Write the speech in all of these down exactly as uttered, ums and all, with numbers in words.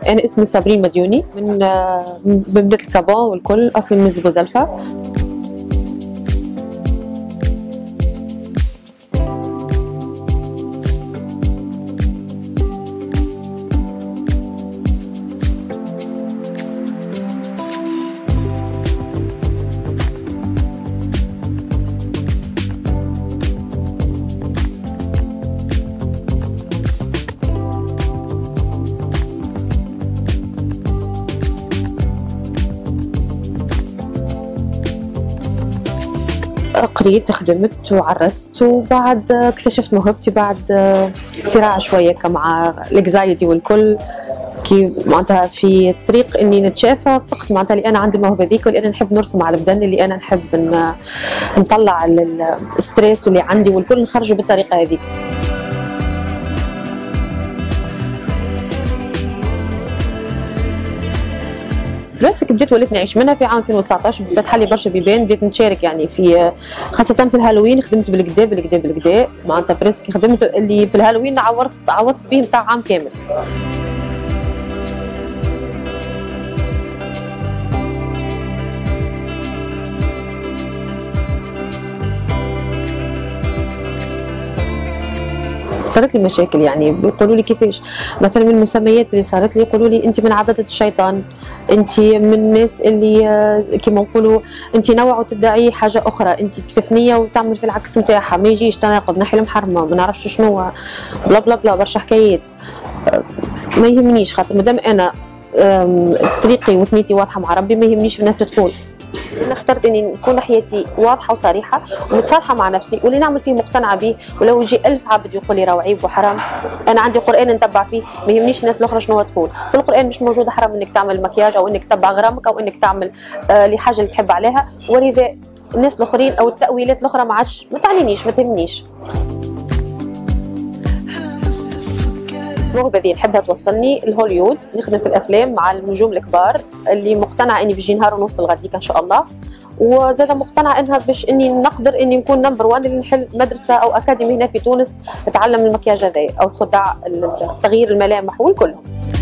انا اسمي صابرين مديوني من من بلدة الكابون والكل، اصلي من مزل بوزلفة. قريت، خدمت وعرست، وبعد اكتشفت موهبتي بعد صراع شويه مع الاكزايتي والكل. كي معناتها في طريق اني نتشافى فقط معناتها اللي انا عندي الموهبه ذيك، واللي انا نحب نرسم على البدن، اللي انا نحب ان نطلع الستريس اللي عندي والكل نخرجه بالطريقه هذيك. بلاستيك بديت وليت نعيش منها في عام ألفين وتسعطاش، بدات تحلي برشا بيبان، بديت نشارك يعني في خاصه في الهالوين. خدمت بالكدا بالكدا بالكدا معناتها بريسك خدمت اللي في الهالوين عوضت عوضت به نتاع عام كامل. صارت لي مشاكل، يعني بيقولوا لي كيفاش مثلا من المسميات اللي صارت لي، يقولوا لي انت من عبده الشيطان، انت من الناس اللي كيما نقولوا انت نوع وتدعي حاجه اخرى، انت تفثنيه وتعمل في العكس نتاعها، ما يجيش تناقض، نحي محرمه، ما نعرفش شنو، بلا بلا بلا برشا حكايات. ما يهمنيش خاطر مادام انا طريقي وثنيتي واضحه مع ربي، ما يهمنيش الناس تقول. انا اخترت اني نكون حياتي واضحه وصريحه ومتصالحه مع نفسي، واللي نعمل فيه مقتنعه به، ولو يجي ألف عبد يقول لي راهو عيب وحرام، انا عندي قران نتبع فيه، ما يهمنيش الناس الاخرى شنو تقول. في القران مش موجود حرام انك تعمل مكياج او انك تتبع غرامك او انك تعمل آه لحاجه اللي تحب عليها، ولذا الناس الاخرين او التاويلات الاخرى ما عادش ما تعنينيش، ما تهمنيش. الموهبه ذي نحبها توصلني لهوليوود، نخدم في الافلام مع النجوم الكبار اللي مقتنعه اني بيجي نهار ونوصل غاديك ان شاء الله، وزاده مقتنعه انها باش اني نقدر اني نكون نمبر وان اللي نحل مدرسه او اكاديمي هنا في تونس نتعلم المكياج هذايا او الخدع تغيير الملامح والكل.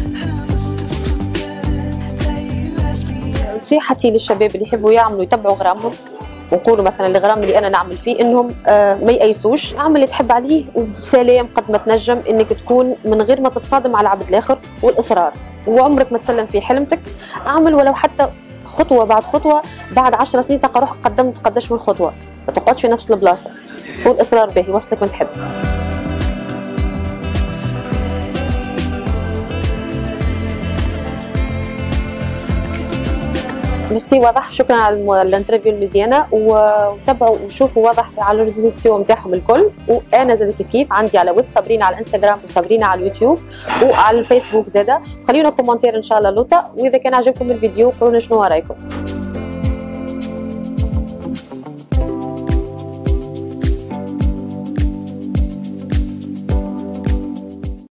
نصيحتي للشباب اللي يحبوا يعملوا يتبعوا غرامهم، ونقولوا مثلا الغرام اللي انا نعمل فيه انهم آه ما يأيسوش، اعمل اللي تحب عليه وبسلام قد ما تنجم، انك تكون من غير ما تتصادم على العبد الاخر، والاصرار، وعمرك ما تسلم في حلمتك. اعمل ولو حتى خطوه بعد خطوه، بعد عشر سنين تلقى روحك قدمت قداش من خطوه، ما تقعدش في نفس البلاصه، والاصرار به يوصلك وين تحب. ميرسي واضح، شكرا على الانترفيو المزيانه، وتابعوا وشوفوا واضح على الريزو سوسيو نتاعهم الكل، وانا زاد كيف كيف عندي على ويت صابرين على الانستغرام وصابرين على اليوتيوب وعلى الفيسبوك زاده. خليونا كومنتير ان شاء الله لوطا، واذا كان عجبكم الفيديو قولوا لنا شنو رايكم.